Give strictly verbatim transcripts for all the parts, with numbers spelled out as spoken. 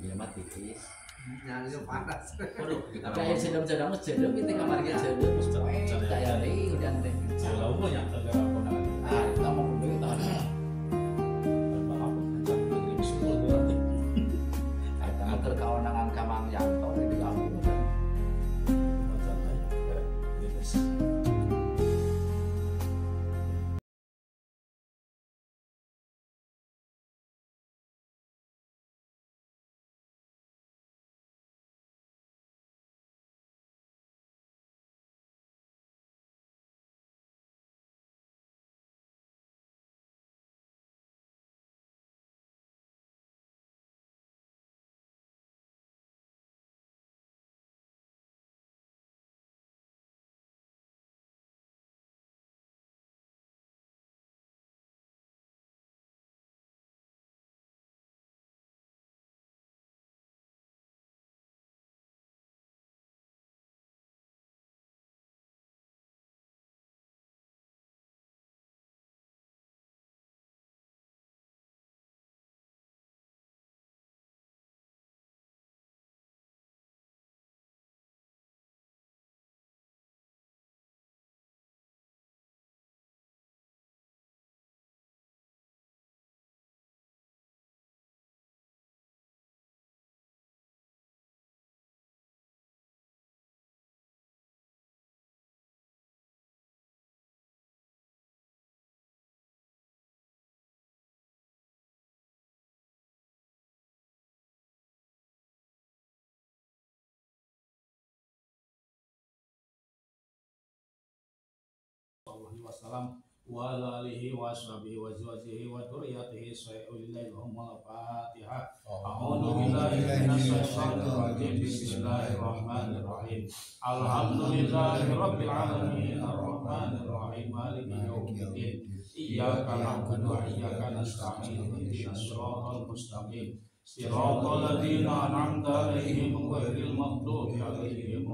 Ya mati is. Nyanyi panas. Waduh, tapi air sedang-sedang sedang kita kamar kita sedang mesti kayak ini dan teh. Kalau mau yang tegak kondangan. Ah, kita mau beli tahan. Bapak pun kencang negeri semua berarti. Kita mau ke kawanangan Kamang Yanto di kampung. Macam aja. Bebas. Wasallam wa alihi wa sahbihi wa zawjihi wa dzurriyyatihi sayyidillahum al-fatihah. A'udzu billahi minasy syaithanir rajim. Bismillahirrahmanirrahim. Alhamdulillahi rabbil alamin arrahmanir rahim maliki yaumiddin. Iyyaka na'budu wa iyyaka nasta'in ihdinas siratal mustaqim. Siratal ladzina an'amta 'alaihim ghairil maghdubi 'alaihim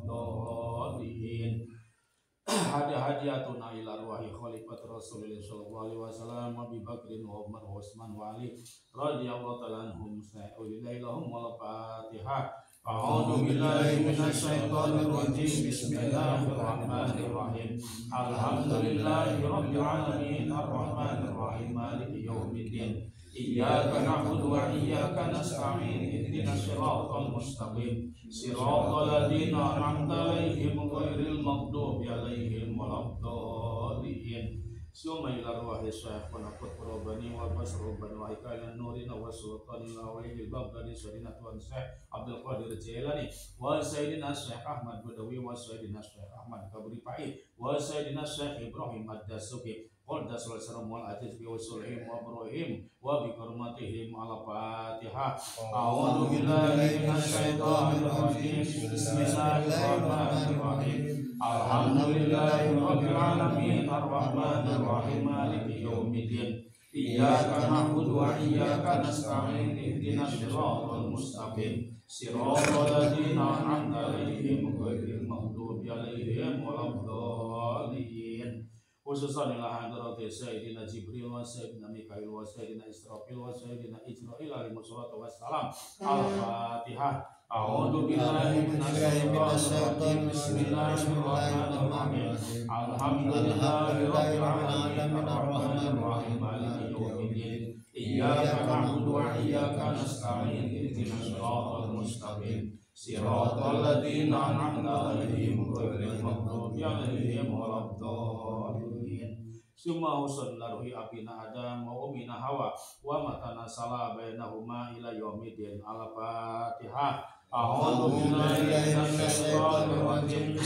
waladdallin. Hadiah hadiatuna ila ruhi khalifat Rasulullah sallallahu alaihi wasallam Abi Bakrin wa Umar wa Utsman wa Ali radhiyallahu ta'ala anhum sa'ilahum wal Fatihah. A'udzu billahi minasy syaithanir rajim. Bismillahirrahmanirrahim. Alhamdulillahi rabbil alamin arrahmanir rahim maliki yaumiddin. Iyyaka na'budu wa iyyaka nasta'in ihdinas siratal mustaqim. Siratal ladzina an'amta 'alaihim ghairil maghdubi 'alaihim waladdallin. Suma ila ruhi syekh wa naqut robani wa basrubani wa ikalan nurin wa sultanin wa wajil babdani sayyidina tuan syekh Abdul Qadir Jailani wa sayyidina syekh Ahmad Badawi wa sayyidina syekh Ahmad Kabri Pai wa sayyidina syekh Ibrahim Ad-Dasuki Qaddas wal salam wal aziz bi usulihim wa ibrahim wa bi karumatihim ala Fatihah. A'udzu billahi minasy syaithanir rajim. Bismillahirrahmanirrahim. Alhamdulillahi rabbil alamin arrahmanir rahim maliki yaumiddin. Iyyaka na'budu wa iyyaka nasta'in ihdinas siratal mustaqim. Siratal ladzina an'amta 'alaihim ghairil maghdubi 'alaihim waladdallin. Khususan ila hadrati Sayyidina Jibril wa Sayyidina Mikail wa Sayyidina Israfil wa Sayyidina Ijrail alaihi wassalatu wassalam. Al-Fatihah. A'udzu billahi minasy syaithanir rajim. Bismillahirrahmanirrahim. Alhamdulillahi rabbil alamin arrahmanir rahim maliki yaumiddin. Iyyaka na'budu wa iyyaka nasta'in ihdinas siratal mustaqim. Siratal ladzina an'amta 'alaihim ghairil maghdubi 'alaihim waladdallin. Summa husnul ruhi abina Adam wa umina Hawa wa matana sala bainahuma ila yaumiddin. Al-Fatihah. A'udzu billahi minasy syaithanir rajim.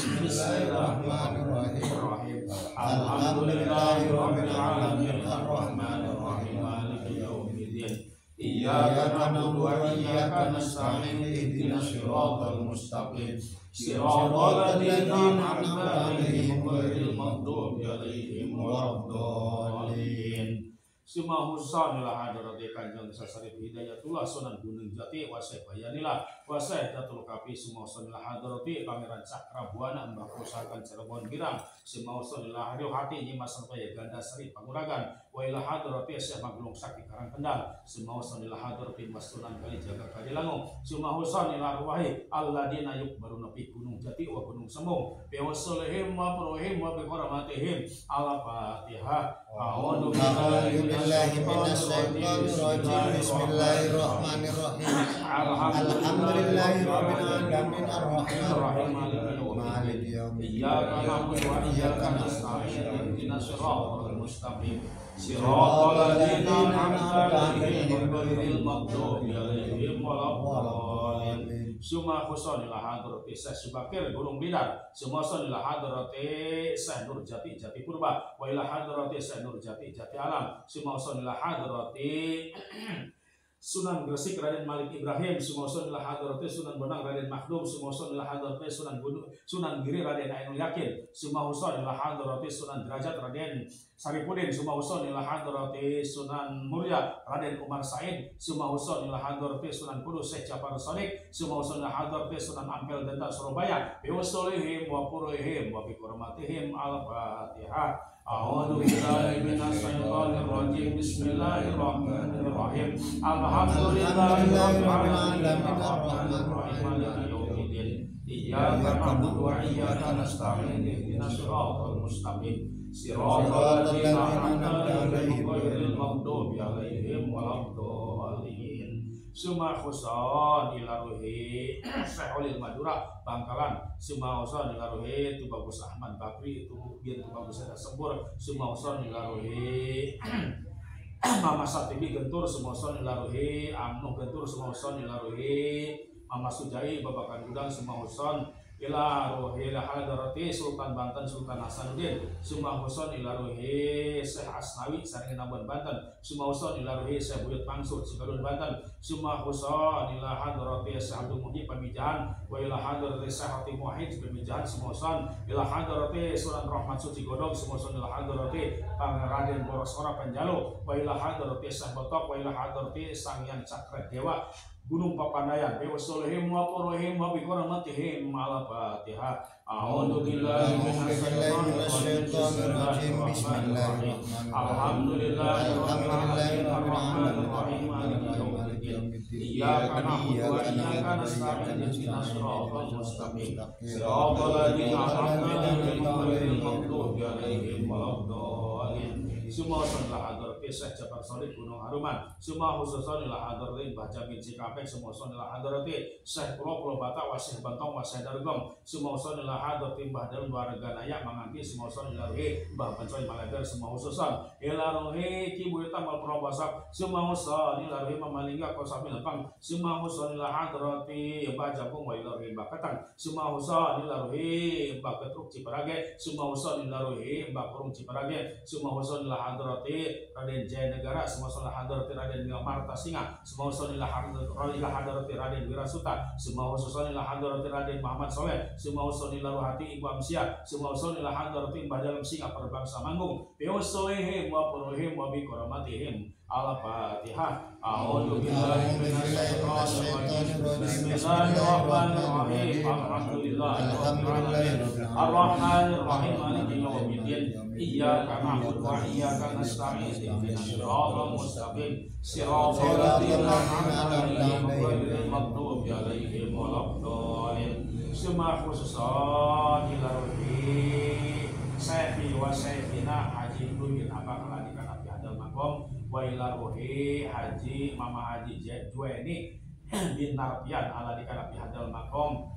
Bismillahirrahmanirrahim. Alhamdulillahi rabbil alamin arrahmanir rahim maliki yaumiddin. Iyyaka na'budu wa iyyaka nasta'in ihdinas siratal mustaqim. Siratal ladzina an'amta 'alaihim ghairil maghdubi 'alaihim waladdallin. Suma husanilah hadrati Kanjeng Sasarif Hidayatullah Sunan Gunung Jati wa Bayanilah wa Sayyidatul Kafi. Suma husanilah hadrati Pangeran Cakrabuana Mbah Pusaka Cirebon Girang. Suma husanilah hati Nyimas Sartaya Ganda Sri Panguragan wa wa ila hadrati Syekh Maglung Sakti Karang Kendal summa husan ila hadrati Mas Sunan Kalijaga Kadilango summa husan ila arwahi alladina yukbaruna fi gunung jati wa gunung sembung bi wasalihim wa prohim wa bi hurmatihim ala Fatihah. A'udzu billahi minasyaitonir rajim. Bismillahirrahmanirrahim. Alhamdulillahi rabbil alamin arrahmanir rahim maliki yaumiddin iyyaka na'budu wa iyyaka nasta'in ihdinas siratal mustaqim siratal ladzina an'amta 'alaihim ghairil maghdubi 'alaihim waladdallin. Suma khusonil hadrati Syekh Subakir Gunung Bidar suma khusonil hadrati Syekh Nurjati Jati Purba wa ila hadrati Syekh Nurjati Jati Alam suma khusonil hadrati Sunan Gresik Raden Malik Ibrahim Sumoson ila hadrati Sunan Bonang Raden Makhdum Sumoson ila hadrati Sunan Gunung Sunan Giri Raden Ainul Yakin Sumoson ila hadrati Sunan Derajat Raden Saripudin Sumoson ila hadrati Sunan Muria Raden Umar Said Sumoson ila hadrati Sunan Kudus Syekh Jafar Shadiq Sumoson ila hadrati Sunan Ampel Denta Surabaya bi wasolihim wa purihim wa bi hurmatihim al-Fatihah. A'udzu billahi minasyaitonir rajim. Bismillahirrahmanirrahim. Alhamdulillahi rabbil alamin arrahmanir rahim maliki yaumiddin iyyaka na'budu wa iyyaka nasta'in ihdinas siratal mustaqim siratal ladzina an'amta 'alaihim ghairil maghdubi 'alaihim waladdallin. Suma khusan ila ruhi Syekh Ulil Madura Bangkalan suma khusan ila ruhi Tubagus Ahmad Bakri itu bin Tubagus Ada Sembur suma khusan ila ruhi Mama Satibi Gentur suma khusan ila ruhi Amnuh Gentur suma khusan ila ruhi Mama Sujai Babakan Gudang suma khusan ila ruhi ila hadrati Sultan Banten Sultan Hasanuddin summa huson ila ruhi Syekh Asnawi Saring Nabuan Banten summa huson ila ruhi Syekh Buyut Mansur Sigalun Banten summa huson ila hadrati Syekh Abdul Muhyi Pamijahan wa ila hadrati Syekh Hatim Wahid Pamijahan summa huson ila hadrati Sunan Rahmat Suci Godong summa huson ila hadrati Raden Borosora Panjalu wa ila hadrati Syekh Botok wa ila hadrati Sanghyang Cakra Dewa Gunung Papandayan bi wasolihim wa purihim wa bi hurmatihim ala Fatihah. A'udzu billahi minasyaitonir rajim. Bismillahirrahmanirrahim. Alhamdulillahi rabbil alamin arrahmanir rahim maliki yaumiddin iyyaka na'budu wa iyyaka nasta'in ihdinas siratal mustaqim siratal ladzina an'amta 'alaihim ghairil maghdubi 'alaihim waladdallin. Suma sonlah hadrati Syekh Jafar Shadiq Gunung Haruman suma khususon ila hadrati Mbah Jamil Cikampek suma son ila hadrati Syekh Pulau Pulau Batak wa Syekh Bantong wa Syekh Dargong suma son ila hadrati Mbah Dalem Warganaya Manganti suma son ila ruhi Mbah Bancoy Malabar suma khususon ila ruhi Ki Buyut Tamal Probasak suma khususon ila ruhi Mamalingga Kosapi Lepang suma khususon ila hadrati Mbah Jampung wa ila ruhi Mbah Ketang suma khususon ila ruhi Mbah Ketruk Ciparage suma khususon ila ruhi Mbah Kurung Ciparage suma khususon ila hadrati Raden Jaya Negara semua salah hadrati Raden Marta Singa semua salah hadrati Raden Wirasuta semua salah hadrati Raden Muhammad Soleh semua salah Ruhati Ibu Amsia semua salah hadrati Mbah Dalam Singa Perbangsa Manggung biwasolihim wa purihim wa bi hurmatihim ala Fatihah. A'udzu billahi minasyaitonir rajim. Bismillahirrahmanirrahim. Alhamdulillahi arrahmanir rahim maliki yaumiddin iyyaka na'budu wa iyyaka nasta'in ihdinas siratal mustaqim siratal ladzina an'amta 'alaihim ghairil maghdubi 'alaihim waladdallin. Suma khususan ila ruhi Syekhi wa Syekhina Haji Ibnu Abang Ladikan Abi Hadal Makom wa ila ruhi Haji Mama Haji Juweni bin Narpian Aladikan Abi Hadal Makom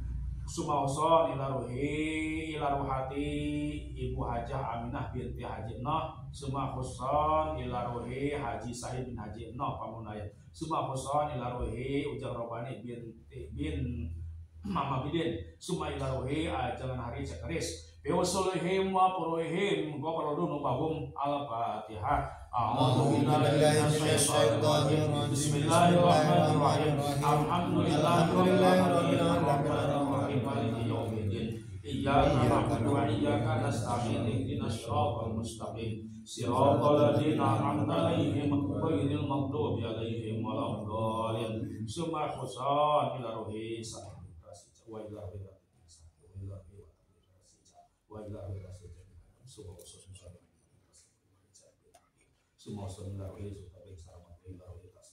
suma khususan ila ruhi ila ruhati Ibu Hajah Aminah binti Haji Noh suma khususan ila ruhi Haji Sahid bin Haji Noh Pamunayan suma khususan ila ruhi Ujang Robani binti bin Mama Bidin suma ila ruhi Jalan Hari Cekaris biwasolihim wa purihim wa parodun bahum al-Fatihah. A'udzu billahi minasyaitonir rajim. Bismillahirrahmanirrahim. Alhamdulillahi rabbil alamin maliki yaumiddin iyyaka na'budu wa iyyaka nasta'in ihdinas siratal mustaqim siratal ladzina an'amta 'alaihim ghairil maghdubi 'alaihim waladdallin. Summa khusan ila ruhi wa ila wa ila Semua saudara kita bersama kita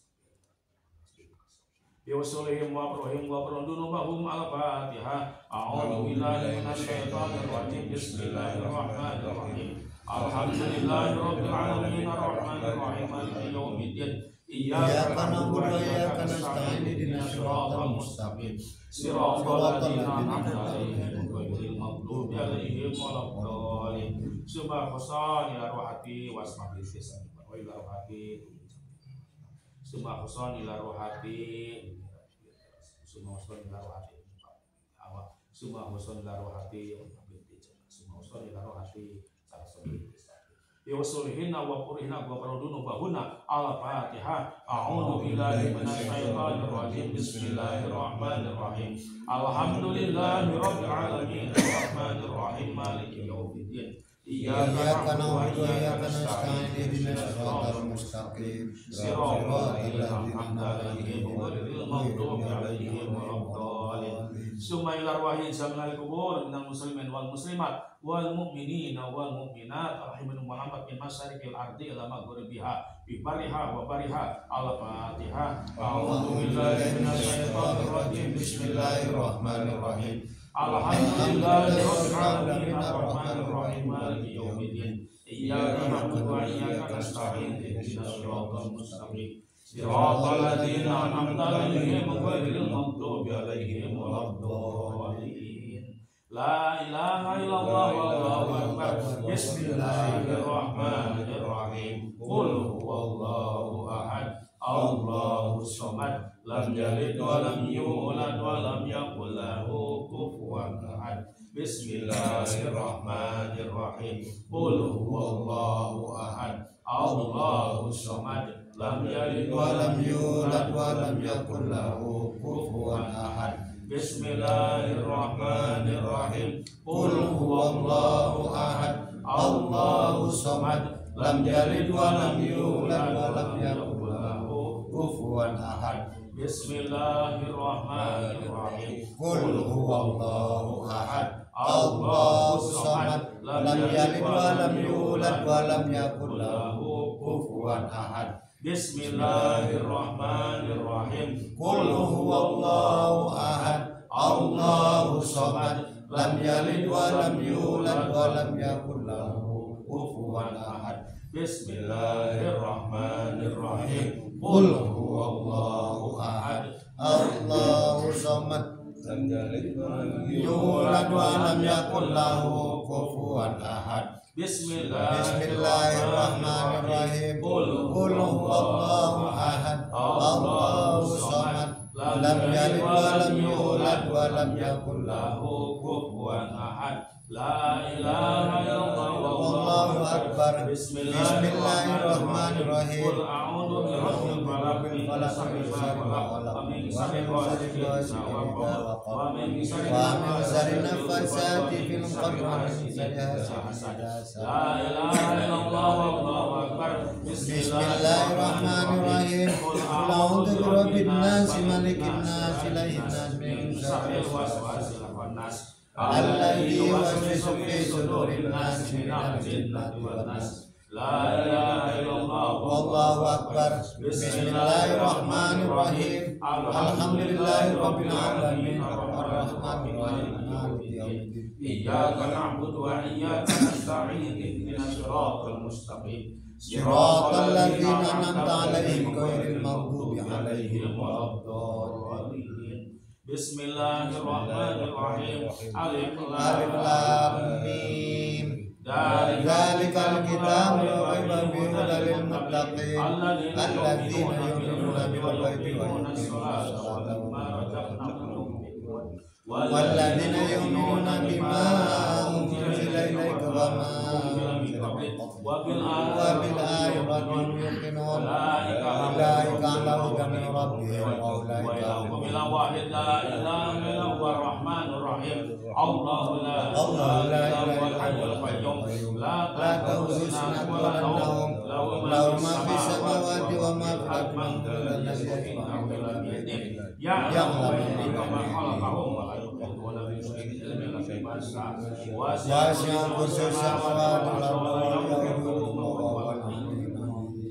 Ya wasolihim wa prohim wa prondunu bahum al-fatihah. A'udhu billahi minasyaitanir rajim. Bismillahirrahmanirrahim. Alhamdulillahi rabbil alamin arrahmanir rahim maliki yaumiddin. Iyyaka na'budu wa iyyaka nasta'in ihdinas siratal mustaqim. Siratal ladzina an'amta 'alaihim ghairil maghdubi 'alaihim waladdallin. Subhanallahi ila rohati wasmabil lisan wa ila rohati. Summa huson ila rohati Summa huson ila rohati awak Summa huson ila rohati Summa huson ila rohati salah satu ya wasulihinna wa purihna wa parodunu bahuna al-fatihah. A'udhu billahi minasyaitanir rajim. Bismillahirrahmanirrahim. Alhamdulillahi rabbil alamin arrahmanir rahim maliki yaumiddin. Iyyaka na'budu wa iyyaka nasta'in ihdinas siratal mustaqim siratal ladzina an'amta 'alaihim ghairil maghdubi 'alaihim waladdallin. Summa ila arwahi jaminal kubur minal muslimin wal muslimat wal mu'minina wal mu'minat rahimahum Muhammad min masyariqil ardi ila maghribiha bi bariha wa bariha al-fatihah. A'udzu billahi minasyaitonir rajim. Bismillahirrahmanirrahim. Alhamdulillahi rabbil alamin arrahmanir rahim maliki yaumiddin. Iyyaka na'budu wa iyyaka nasta'in ihdinas siratal mustaqim siratal ladzina an'amta 'alaihim ghairil maghdubi 'alaihim waladdallin. La ilaha illallah wallahu akbar. Bismillahirrahmanirrahim. Qul huwallahu ahad. Allahus samad. Lam yalid wa lam yulad wa lam yakul lahu kufuwan ahad. Bismillahirrahmanirrahim. Qul huwallahu ahad. Allahus samad. Lam yalid wa lam yulad wa lam yakul lahu kufuwan ahad. Bismillahirrahmanirrahim. Qul huwallahu ahad. Allahus samad. Lam yalid wa lam yulad wa lam yakul lahu kufuwan ahad. Bismillahirrahmanirrahim. Qul huwallahu ahad. Allahus samad. Lam yalid wa lam yulad wa lam yakul lahu kufuwan ahad. Bismillahirrahmanirrahim. Qul huwallahu ahad. Allahus samad. Lam yalid wa lam yulad wa lam yakul lahu kufuwan ahad. Bismillahirrahmanirrahim. Qul huwallahu ahad. Allahus samad. Lam yalid wa lam yulad wa lam yakul lahu kufuwan ahad. Bismillahirrahmanirrahim. Qul huwallahu ahad. Allahus samad. Lam yalid wa lam yulad wa lam yakul lahu kufuwan ahad. La ilaha illallah wallahu akbar. Bismillahirrahmanirrahim. Qul a'udzu birabbil falaq min syarri ma khalaq wa min syarri ghasiqin idza waqab wa min syarri nafasati fil 'uqad wa min syarri hasidin. La ilaha illallah wallahu akbar. Bismillahirrahmanirrahim. Qul a'udzu birabbin nas malikin nas ilahin nas min syarri waswasil khannas alladzi yuwaswisu fi sudurin nas minal jinnati wan nas. La ilaha illallah wallahu akbar. Bismillahirrahmanirrahim. Alhamdulillahi rabbil alamin arrahmanir rahim maliki yaumiddin. Iyyaka na'budu wa iyyaka nasta'in ihdinas siratal mustaqim siratal ladzina an'amta 'alaihim ghairil maghdubi 'alaihim waladdallin. Bismillahirrahmanirrahim. Alif lam mim. Dzalikal kitabu la raiba fihi hudal lil muttaqin alladzina yu'minuna bil ghaibi wa yuqimuna as-salata wa mimma razaqnahum yunfiqun walladzina yu'minuna bima unzila ilayka wa ma unzila min qablik wa bil akhirati hum yuqinun ulaika ala hudan min rabbihim wa ulaika hum wahid la ilaha illa huwa ar-rahmanur rahim. Allahu la ilaha illa huwal hayyul qayyum la ta'khudhuhu sinatun wa la nawm lahu ma fis samawati wa ma fil ardi man dhal ladzi ya'lamu ma khalaqahum wa la yuhituna bi shay'in illa bima sha'a wasi'a kursiyuhu samawati wal ardi wa la yahuduhu hifdhuhuma wa huwal 'aliyyul 'azim.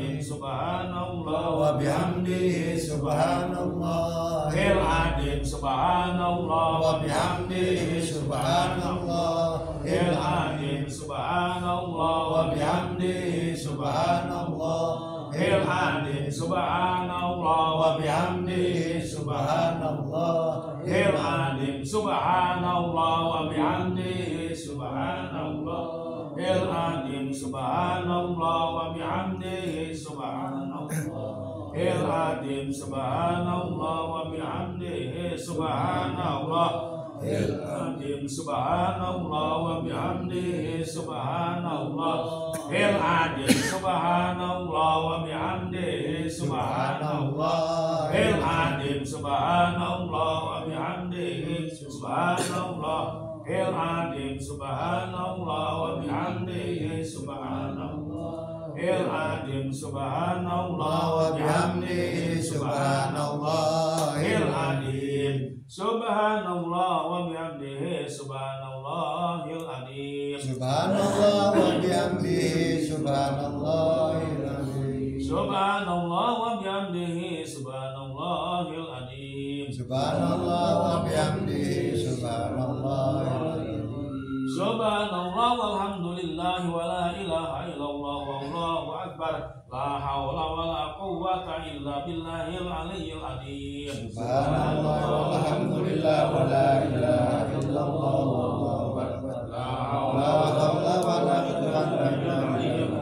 adim subhanallah wa bihamdihi subhanallah il adim subhanallah wa bihamdihi subhanallah il adim subhanallah wa bihamdihi subhanallah il adim subhanallah wa bihamdihi subhanallah il adim subhanallah wa bihamdihi subhanallah il adim subhanallah wa bihamdihi subhanallah il adim subhanallah wa bihamdihi subhanallah il adim subhanallah wa bihamdihi subhanallah il adim subhanallah wa bihamdihi subhanallah il adim subhanallah wa bihamdihi subhanallah il adim subhanallah wa bihamdihi subhanallah il adim subhanallah wa bihamdihi subhanallah il adim subhanallah wa bihamdihi subhanallah il adim subhanallah wa bihamdihi subhanallahil azim subhanallah wa bihamdihi subhanallahil adim subhanallah wa bihamdihi subhanallahil azim subhanallah walhamdulillah wa la ilaha illallah wallahu akbar la hawla wa la quwwata illa billahil aliyyil azim subhanallah walhamdulillah wa la ilaha illallah wallahu akbar la hawla wa la quwwata illa billah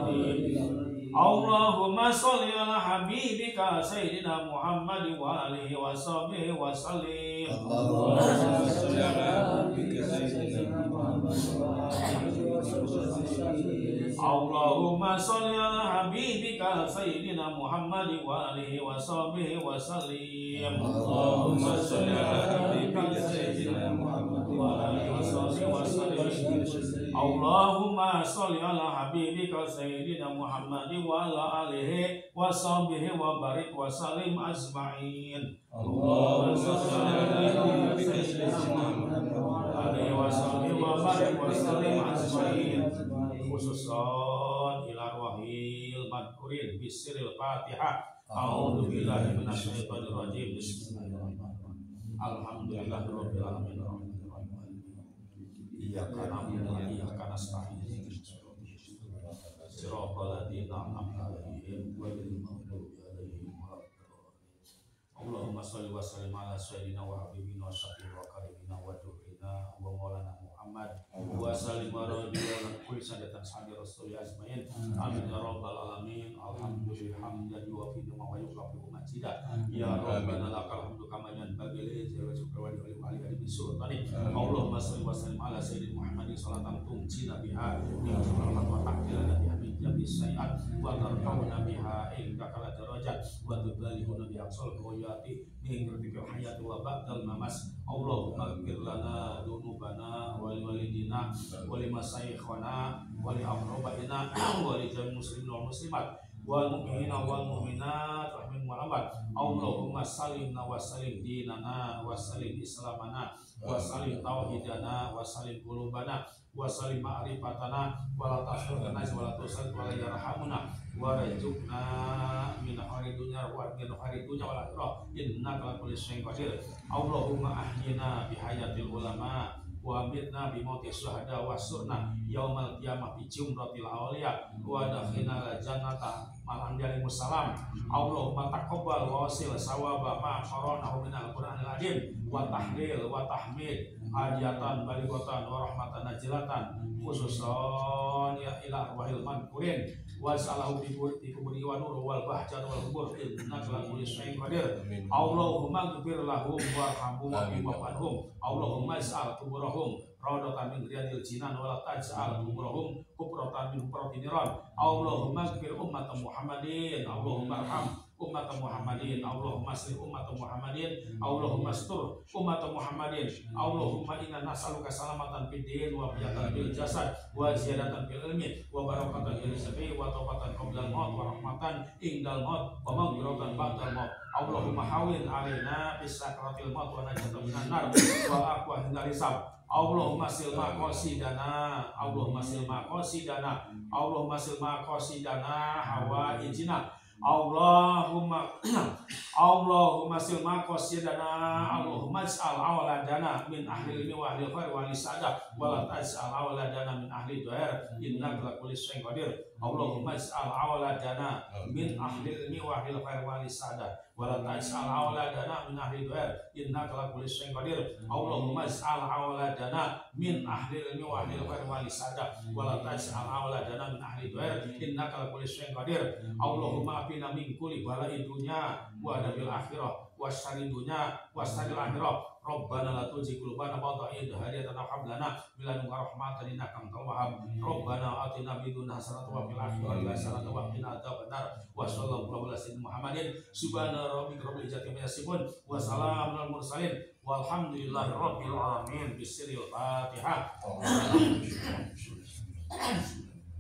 Allahumma sholli ala habibika sayyidina Muhammad wa alihi wa sahbihi wa sallim Allahumma sholli ala habibika sayyidina Muhammad wa alihi wa sahbihi Allahumma sholli ala habibika sayyidina Muhammad wa alihi wa sahbihi wa sallim Allahumma sholli ala habibika sayyidina Muhammad wa alihi wa sahbihi wa sallim Allahumma sholli ala habibika sayyidina Muhammad wa ala alihi wa sahbihi wa barik wa sallim ajma'in Allahumma sholli ala habibika sayyidina Muhammad wa alihi wa sahbihi wa barik wa sallim ajma'in khususan ila wahil madkurin bisiril fatihah a'udzu billahi minasyaitonir rajim bismillahirrahmanirrahim alhamdulillahirabbil alamin iyyaka na'budu wa iyyaka nasta'in siratal ladzina an'amta 'alaihim ghairil maghdubi 'alaihim waladdallin Allahumma shalli wa sallim ala sayyidina wa habibina wa syafi'ina wa karimina wa durrina wa maulana Muhammad wa sallim wa radiyallahu kulli sadatan sahabi rasul ajmain amin ya rabbal alamin alhamdulillah hamdan wa fi wa yuqafu majida ya rabbana lakal hamdu kama yanbaghi li jalali wa li ali ali sultani Allahumma shalli wa sallim ala sayyidina Muhammadin salatan tumcina biha min rahmat wa ta'ala biha min jami sayyat wa tarfa'una biha inda kala darajat wa tubalihuna bi aqsal ghayati min rizqil hayati wa ba'dal mamas Allahumma ighfir lana dzunubana wa li walidina wa li masayyikhina wa li aqrabaina wa li jami'il muslimin wal muslimat wal mu'minina wal mu'minat rahmin wa amwat Allahumma salimna wa salim dinana wa salim islamana wa salim tauhidana wa salim qulubana wa salim ma'rifatana wa la tasrukana wa la tusad wa la yarhamuna wa rajukna min khairid dunya wa min khairid dunya wal akhirah innaka ala kulli syai'in qadir Allahumma ahyina bi hayatil ulama wa amitna bi mauti syuhada wa surna yaumal qiyamah bi jumratil awliya wa dakhina jannata mal anbiya'i musallam Allahumma taqabbal wa wasil sawaba ma qara'nahu minal qur'anil azim wa tahlil wa tahmid hajatan balighatan wa rahmatan najlatan khususan ya ila wahil mankurin wa salahu bi kubri wa nur wal bahjat wal kubur innaka la kulli syai'in qadir Allahumma ghfir lahum warhamhum wa bi'afwahum Allahumma is'al kuburahum rawdatan min riyadil jinan wa la taj'al kuburahum kubratan min hufratin niran Allahumma ghfir ummat Muhammadin Allahumma arham umat Muhammadin, Allahumma aslih umat Muhammadin, Allahumma astur umat Muhammadin, Allahumma inna nas'aluka salamatan fid din wa fiyatan fil jasad wa ziyadatan fil ilmi wa barakatan fil rizqi wa taubatan qabla al-maut wa rahmatan indal maut wa maghfiratan ba'dal maut. Allahumma hawin alaina bis sakratil maut wa najatan minan nar wa aqwa hindal hisab. Allahumma silma qasidana, Allahumma silma qasidana, Allahumma silma qasidana hawa ijina. Allahumma Allahumma silma qasidana, Allahumma is'al awaladana min ahli ilmi wa ahli khair wa ahli sa'adah wa la tas'al awaladana min ahli dhair innaka la kulli syai'in qadir. Allahumma is'al awaladana min ahli ilmi wa ahli khair wa ahli sa'adah wa la tas'al awaladana min ahli dhair innaka la kulli syai'in qadir. Allahumma is'al awaladana min ahli ilmi wa ahli khair wa ahli sa'adah wa la tas'al awaladana min ahli dhair innaka la kulli syai'in qadir. Allahumma afina min kulli bala'i dunya wa adabil akhirah wa syarri dunya wa syarri akhirah. Rabbana la tuzigh qulubana ba'da idh hadaytana wa hab lana min ladunka rahmatan innaka antal wahhab. Rabbana atina fid dunya hasanatan wa fil akhirati hasanatan wa qina adzabannar. Wa sallallahu ala sayyidina Muhammadin subhana rabbika rabbil izzati amma yasifun wa salamun alal mursalin walhamdulillahi rabbil alamin. Bismillahil Fatihah.